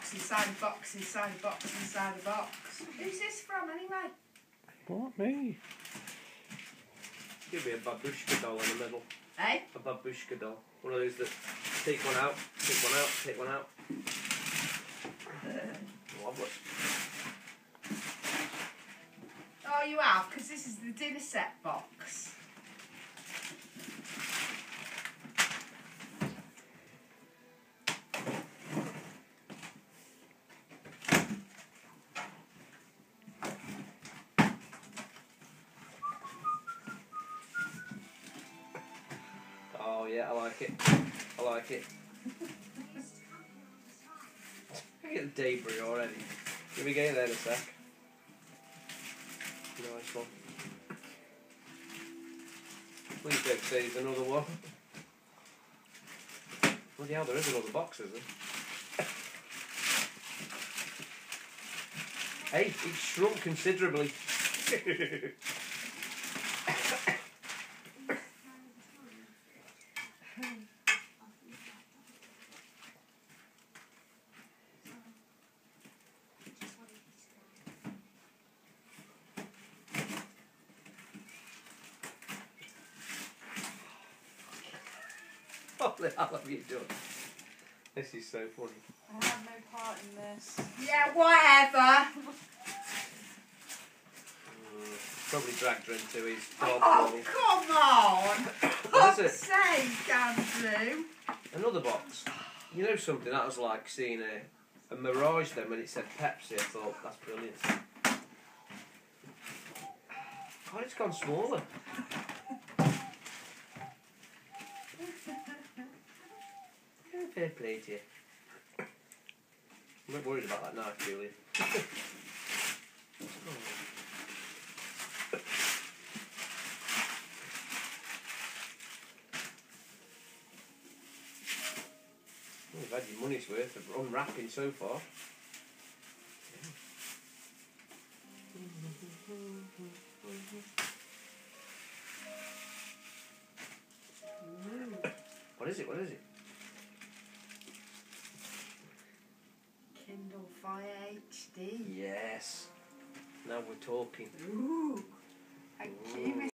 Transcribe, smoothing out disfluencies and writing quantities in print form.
box inside a box inside a box inside a box. Who's this from anyway? What, me? Give me a babushka doll in the middle. Eh? A babushka doll. One of those that take one out, take one out, take one out. Lovely. Oh, you have? Because this is the dinner set box. Oh yeah, I like it. I like it. I get the debris already. Can we get there in a sec? Nice one. Please don't say there's another one. Bloody hell, there is another box, is there? Hey, it's shrunk considerably. What the hell have you done? This is so funny. I have no part in this. Yeah, whatever. Probably dragged her into his dog Oh, bowl. come on. What is Fuck's it? sake, Andrew. Another box. You know something? That was like seeing a Mirage then when it said Pepsi. I thought, that's brilliant. Oh, it's gone smaller. Yeah, fair play to you. I'm not worried about that knife, Julian. You've had your money's worth of unwrapping so far. What is it? What is it? Kindle Fire HD. Yes. Now we're talking. Ooh. Thank you,